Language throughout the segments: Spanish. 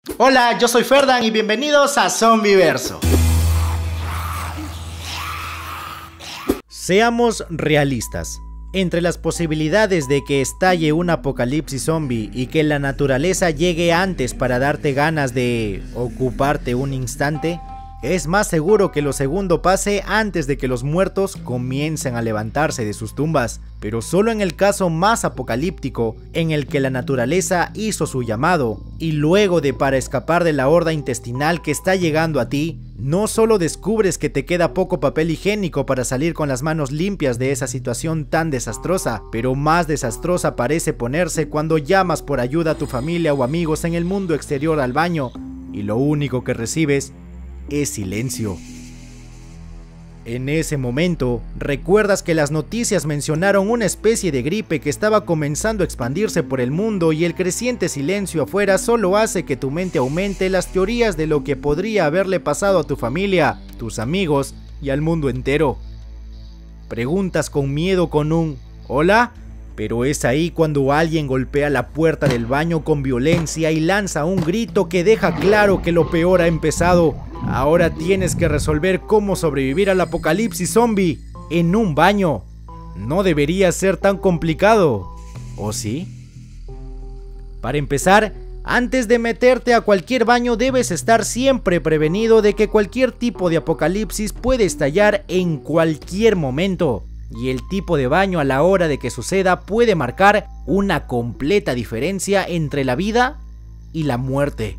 Hola, yo soy Ferdan y bienvenidos a Zombiverso. Seamos realistas. Entre las posibilidades de que estalle un apocalipsis zombie y que la naturaleza llegue antes para darte ganas de ocuparte un instante, es más seguro que lo segundo pase antes de que los muertos comiencen a levantarse de sus tumbas, pero solo en el caso más apocalíptico, en el que la naturaleza hizo su llamado, y luego de para escapar de la horda intestinal que está llegando a ti, no solo descubres que te queda poco papel higiénico para salir con las manos limpias de esa situación tan desastrosa, pero más desastrosa parece ponerse cuando llamas por ayuda a tu familia o amigos en el mundo exterior al baño, y lo único que recibes es silencio. En ese momento, recuerdas que las noticias mencionaron una especie de gripe que estaba comenzando a expandirse por el mundo y el creciente silencio afuera solo hace que tu mente aumente las teorías de lo que podría haberle pasado a tu familia, tus amigos y al mundo entero. Preguntas con miedo con un ¿hola? Pero es ahí cuando alguien golpea la puerta del baño con violencia y lanza un grito que deja claro que lo peor ha empezado. Ahora tienes que resolver cómo sobrevivir al apocalipsis zombie en un baño. No debería ser tan complicado, ¿o sí? Para empezar, antes de meterte a cualquier baño debes estar siempre prevenido de que cualquier tipo de apocalipsis puede estallar en cualquier momento. Y el tipo de baño a la hora de que suceda puede marcar una completa diferencia entre la vida y la muerte.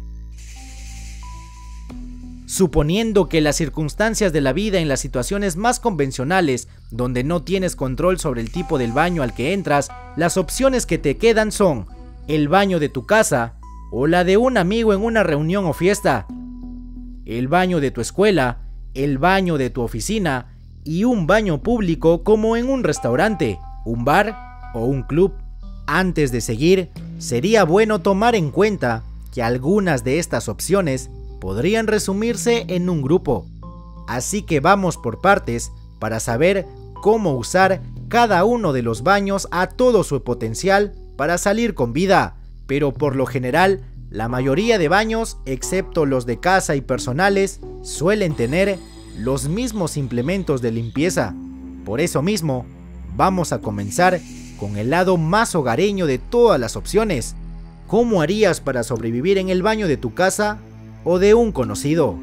Suponiendo que las circunstancias de la vida en las situaciones más convencionales, donde no tienes control sobre el tipo del baño al que entras, las opciones que te quedan son el baño de tu casa o la de un amigo en una reunión o fiesta, el baño de tu escuela, el baño de tu oficina y un baño público como en un restaurante, un bar o un club. Antes de seguir, sería bueno tomar en cuenta que algunas de estas opciones podrían resumirse en un grupo. Así que vamos por partes para saber cómo usar cada uno de los baños a todo su potencial para salir con vida. Pero por lo general, la mayoría de baños, excepto los de casa y personales, suelen tener los mismos implementos de limpieza. Por eso mismo, vamos a comenzar con el lado más hogareño de todas las opciones. ¿Cómo harías para sobrevivir en el baño de tu casa o de un conocido?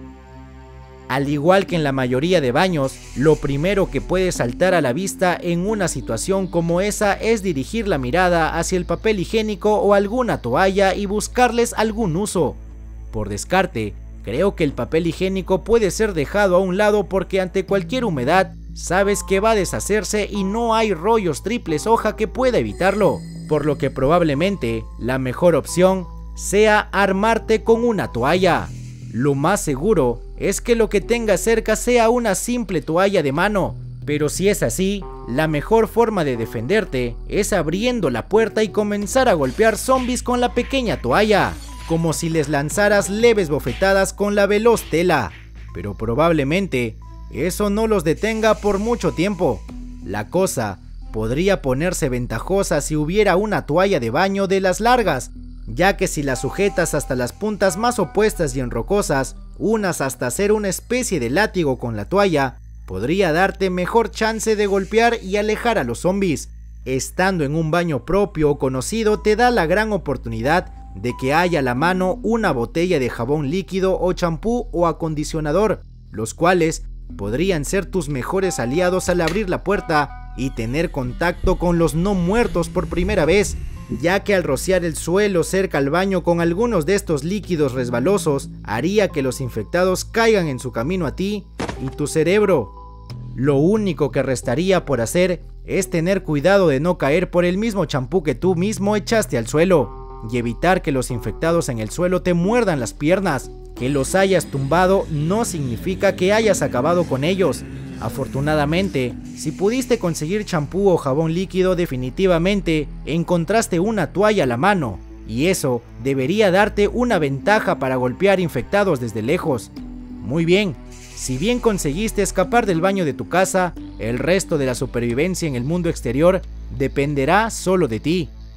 Al igual que en la mayoría de baños, lo primero que puede saltar a la vista en una situación como esa es dirigir la mirada hacia el papel higiénico o alguna toalla y buscarles algún uso. Por descarte, creo que el papel higiénico puede ser dejado a un lado porque ante cualquier humedad sabes que va a deshacerse y no hay rollos triples hoja que pueda evitarlo, por lo que probablemente la mejor opción sea armarte con una toalla. Lo más seguro es que lo que tengas cerca sea una simple toalla de mano, pero si es así, la mejor forma de defenderte es abriendo la puerta y comenzar a golpear zombies con la pequeña toalla, como si les lanzaras leves bofetadas con la veloz tela, pero probablemente eso no los detenga por mucho tiempo. La cosa podría ponerse ventajosa si hubiera una toalla de baño de las largas, ya que si las sujetas hasta las puntas más opuestas y enrocosas, unas hasta hacer una especie de látigo con la toalla, podría darte mejor chance de golpear y alejar a los zombies. Estando en un baño propio o conocido te da la gran oportunidad de que haya a la mano una botella de jabón líquido o champú o acondicionador, los cuales podrían ser tus mejores aliados al abrir la puerta y tener contacto con los no muertos por primera vez, ya que al rociar el suelo cerca al baño con algunos de estos líquidos resbalosos haría que los infectados caigan en su camino a ti y tu cerebro. Lo único que restaría por hacer es tener cuidado de no caer por el mismo champú que tú mismo echaste al suelo y evitar que los infectados en el suelo te muerdan las piernas. Que los hayas tumbado no significa que hayas acabado con ellos. Afortunadamente, si pudiste conseguir champú o jabón líquido, definitivamente encontraste una toalla a la mano, y eso debería darte una ventaja para golpear infectados desde lejos. Muy bien, si bien conseguiste escapar del baño de tu casa, el resto de la supervivencia en el mundo exterior dependerá solo de ti.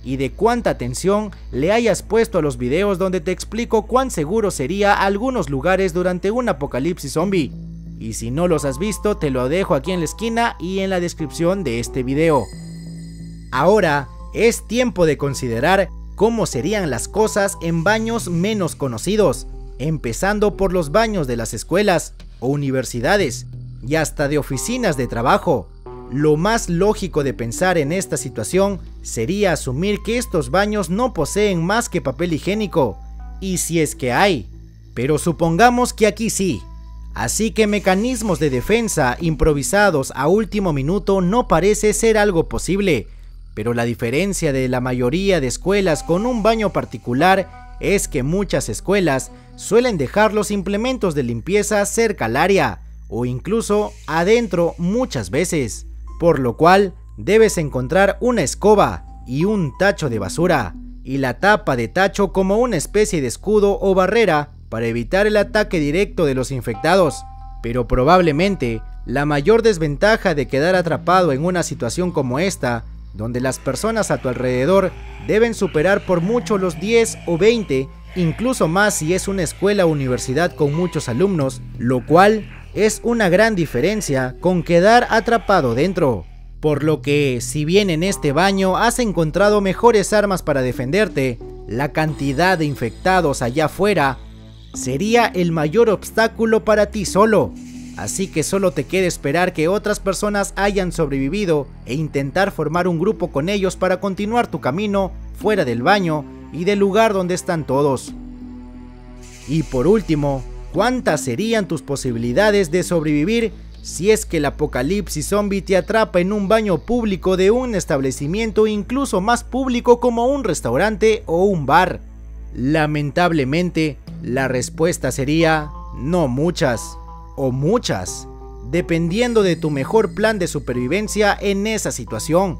y de cuánta atención le hayas puesto a los videos donde te explico cuán seguro sería algunos lugares durante un apocalipsis zombie. Y si no los has visto, te lo dejo aquí en la esquina y en la descripción de este video. Ahora es tiempo de considerar cómo serían las cosas en baños menos conocidos, empezando por los baños de las escuelas o universidades y hasta de oficinas de trabajo. Lo más lógico de pensar en esta situación sería asumir que estos baños no poseen más que papel higiénico, y si es que hay, pero supongamos que aquí sí. Así que mecanismos de defensa improvisados a último minuto no parece ser algo posible, pero la diferencia de la mayoría de escuelas con un baño particular es que muchas escuelas suelen dejar los implementos de limpieza cerca al área, o incluso adentro muchas veces, por lo cual debes encontrar una escoba y un tacho de basura, y la tapa de tacho como una especie de escudo o barrera para evitar el ataque directo de los infectados. Pero probablemente la mayor desventaja de quedar atrapado en una situación como esta, donde las personas a tu alrededor deben superar por mucho los 10 o 20, incluso más si es una escuela o universidad con muchos alumnos, lo cual es una gran diferencia con quedar atrapado dentro. Por lo que, si bien en este baño has encontrado mejores armas para defenderte, la cantidad de infectados allá afuera sería el mayor obstáculo para ti solo. Así que solo te queda esperar que otras personas hayan sobrevivido e intentar formar un grupo con ellos para continuar tu camino fuera del baño y del lugar donde están todos. Y por último, ¿cuántas serían tus posibilidades de sobrevivir si es que el apocalipsis zombie te atrapa en un baño público de un establecimiento incluso más público como un restaurante o un bar? Lamentablemente, la respuesta sería no muchas, o muchas, dependiendo de tu mejor plan de supervivencia en esa situación.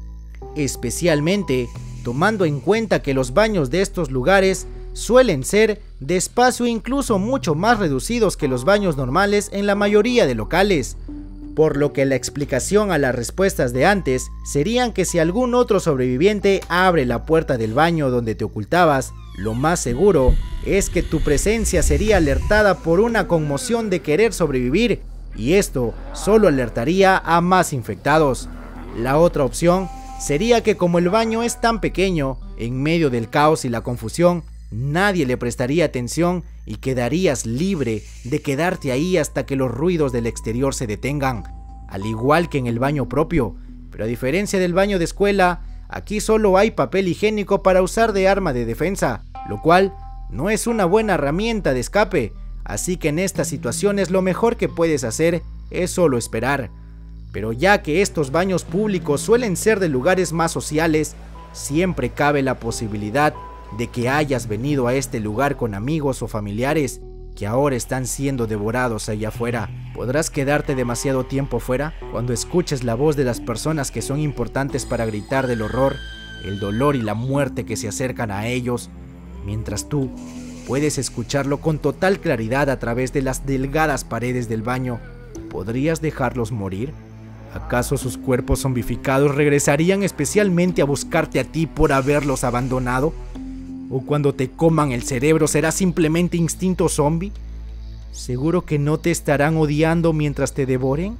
Especialmente tomando en cuenta que los baños de estos lugares suelen ser de espacio incluso mucho más reducidos que los baños normales en la mayoría de locales, por lo que la explicación a las respuestas de antes serían que si algún otro sobreviviente abre la puerta del baño donde te ocultabas, lo más seguro es que tu presencia sería alertada por una conmoción de querer sobrevivir, y esto solo alertaría a más infectados. La otra opción sería que como el baño es tan pequeño, en medio del caos y la confusión, nadie le prestaría atención y quedarías libre de quedarte ahí hasta que los ruidos del exterior se detengan, al igual que en el baño propio. Pero a diferencia del baño de escuela, aquí solo hay papel higiénico para usar de arma de defensa, lo cual no es una buena herramienta de escape, así que en estas situaciones lo mejor que puedes hacer es solo esperar. Pero ya que estos baños públicos suelen ser de lugares más sociales, siempre cabe la posibilidad de que hayas venido a este lugar con amigos o familiares que ahora están siendo devorados allá afuera. ¿Podrás quedarte demasiado tiempo fuera? Cuando escuches la voz de las personas que son importantes para gritar del horror, el dolor y la muerte que se acercan a ellos, mientras tú puedes escucharlo con total claridad a través de las delgadas paredes del baño, ¿podrías dejarlos morir? ¿Acaso sus cuerpos zombificados regresarían especialmente a buscarte a ti por haberlos abandonado? ¿O cuando te coman el cerebro será simplemente instinto zombie? ¿Seguro que no te estarán odiando mientras te devoren?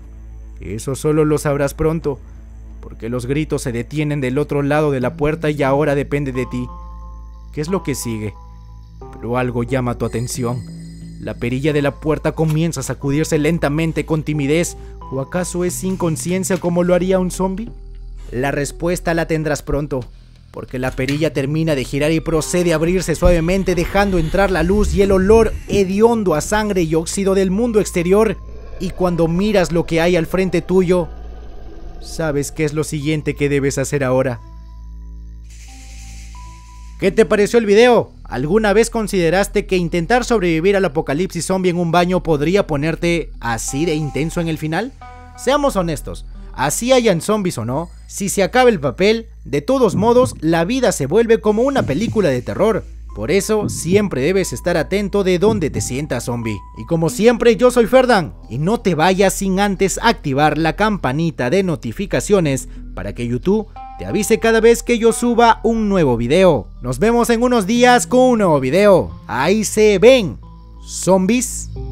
Eso solo lo sabrás pronto, porque los gritos se detienen del otro lado de la puerta y ahora depende de ti. ¿Qué es lo que sigue? Pero algo llama tu atención. La perilla de la puerta comienza a sacudirse lentamente con timidez, ¿o acaso es sin conciencia como lo haría un zombie? La respuesta la tendrás pronto, porque la perilla termina de girar y procede a abrirse suavemente, dejando entrar la luz y el olor hediondo a sangre y óxido del mundo exterior. Y cuando miras lo que hay al frente tuyo, sabes qué es lo siguiente que debes hacer ahora. ¿Qué te pareció el video? ¿Alguna vez consideraste que intentar sobrevivir al apocalipsis zombie en un baño podría ponerte así de intenso en el final? Seamos honestos, así hayan zombies o no, si se acaba el papel, de todos modos la vida se vuelve como una película de terror. Por eso siempre debes estar atento de dónde te sientas zombie. Y como siempre, yo soy Ferdan, y no te vayas sin antes activar la campanita de notificaciones para que YouTube te avise cada vez que yo suba un nuevo video. Nos vemos en unos días con un nuevo video. Ahí se ven, zombies.